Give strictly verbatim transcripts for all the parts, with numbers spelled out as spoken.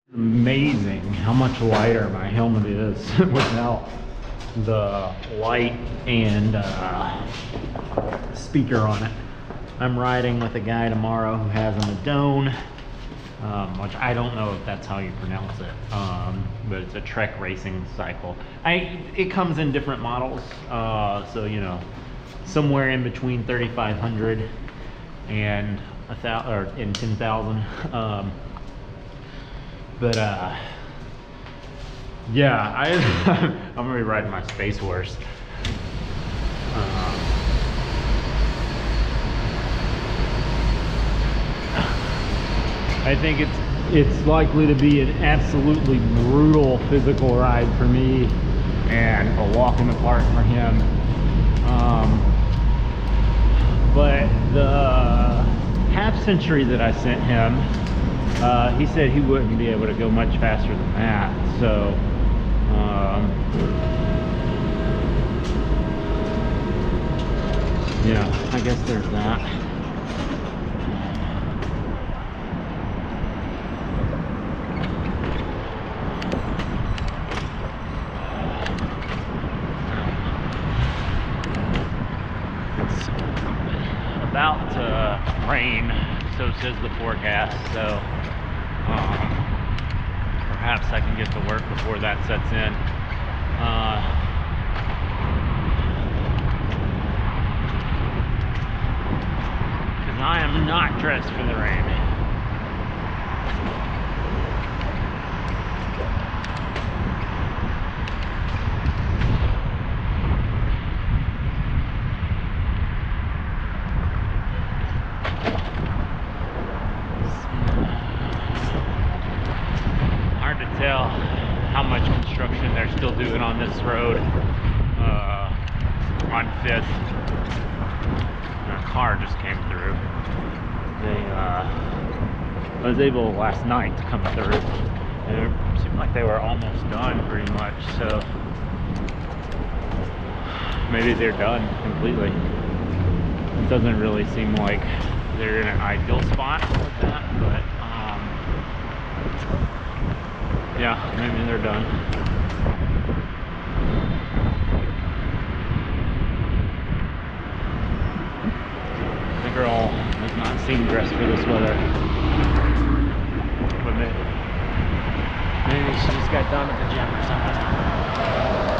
Amazing how much lighter my helmet is without the light and uh, speaker on it. I'm riding with a guy tomorrow who has a Madone, um, which I don't know if that's how you pronounce it, um, but it's a Trek racing cycle. I it comes in different models, uh, so you know, somewhere in between thirty-five hundred and a thousand or in ten thousand. Um, But uh, yeah, I, I'm gonna be riding my Space Horse. Uh, I think it's it's likely to be an absolutely brutal physical ride for me and a walk in the park for him. Um, but the half century that I sent him, Uh, he said he wouldn't be able to go much faster than that, so um, yeah, I guess there's that. It's about to rain, so says the forecast, so Um, perhaps I can get to work before that sets in. Uh, Because I am not dressed for the rain. Tell how much construction they're still doing on this road uh, on fifth. A car just came through. They, uh, I was able last night to come through. And it seemed like they were almost done pretty much, so maybe they're done completely. It doesn't really seem like they're in an ideal spot with that, but um, yeah, maybe they're done. The girl does not seem dressed for this weather. But maybe, maybe she just got done at the gym or something.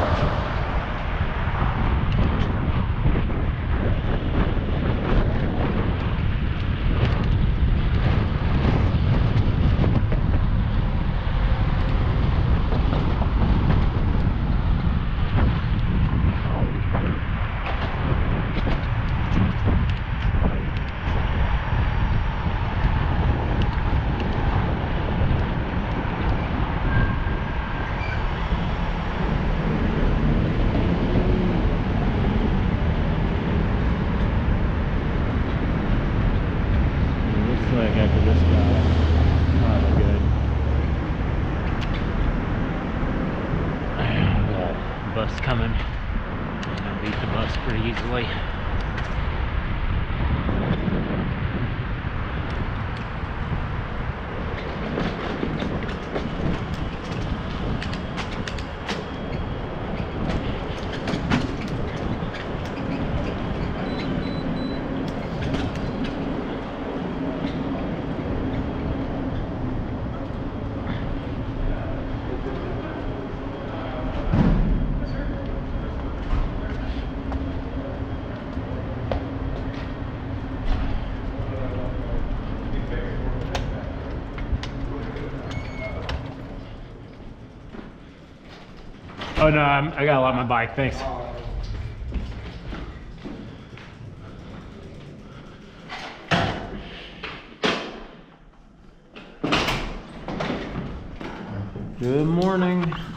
After this guy, probably good. The bus coming, and I beat the bus pretty easily. Oh no, I'm, I got a lot on my bike, thanks. Good morning.